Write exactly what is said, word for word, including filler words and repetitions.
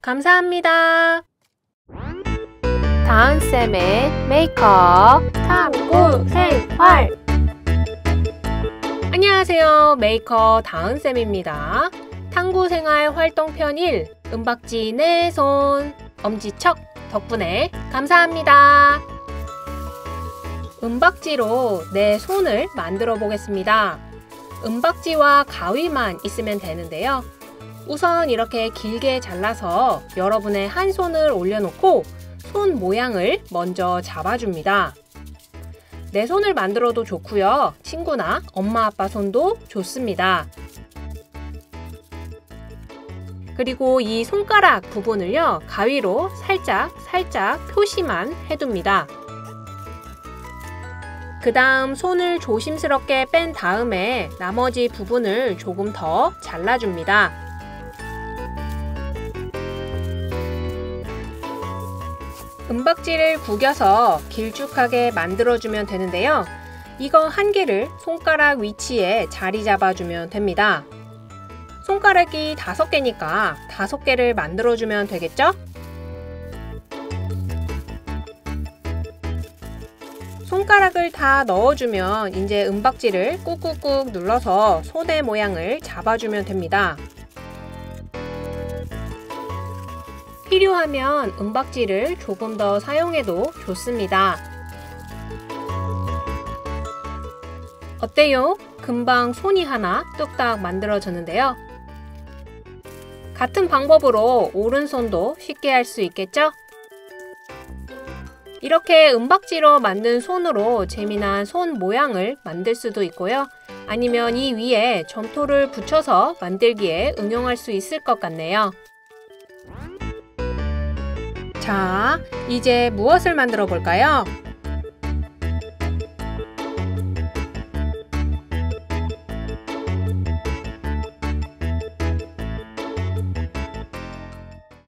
감사합니다. 다은쌤의 메이크업 탐구 생활. 안녕하세요. 메이커 다은쌤입니다. 탐구생활 활동편 일, 은박지 내 손, 엄지척 덕분에 감사합니다. 은박지로 내 손을 만들어 보겠습니다. 은박지와 가위만 있으면 되는데요. 우선 이렇게 길게 잘라서 여러분의 한 손을 올려놓고 손 모양을 먼저 잡아줍니다. 내 손을 만들어도 좋고요. 친구나 엄마 아빠 손도 좋습니다. 그리고 이 손가락 부분을요, 가위로 살짝 살짝 표시만 해둡니다. 그 다음 손을 조심스럽게 뺀 다음에 나머지 부분을 조금 더 잘라줍니다. 은박지를 구겨서 길쭉하게 만들어주면 되는데요. 이거 한 개를 손가락 위치에 자리 잡아주면 됩니다. 손가락이 다섯 개니까 다섯 개를 만들어주면 되겠죠? 손가락을 다 넣어주면 이제 은박지를 꾹꾹꾹 눌러서 손의 모양을 잡아주면 됩니다. 필요하면 은박지를 조금 더 사용해도 좋습니다. 어때요? 금방 손이 하나 뚝딱 만들어졌는데요. 같은 방법으로 오른손도 쉽게 할 수 있겠죠? 이렇게 은박지로 만든 손으로 재미난 손 모양을 만들 수도 있고요. 아니면 이 위에 점토를 붙여서 만들기에 응용할 수 있을 것 같네요. 자, 이제 무엇을 만들어 볼까요?